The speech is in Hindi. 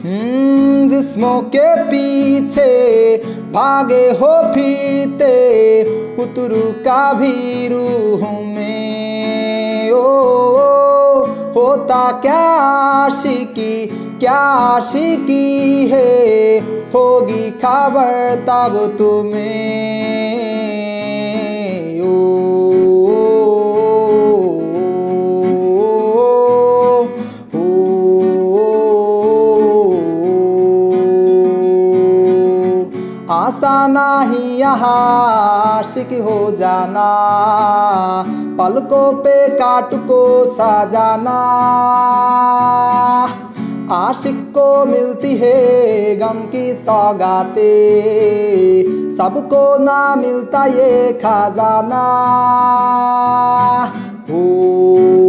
जिस्मों के पीछे भागे हो फिरते, उतरू का भी रूह में। ओ होता क्या आशिकी है, होगी खबर तब तुम्हें। आसान ही यहाँ आशिक हो जाना, पलकों पे काट को सजाना। आशिक को मिलती है गम की सौगातें, सबको ना मिलता ये खजाना। हो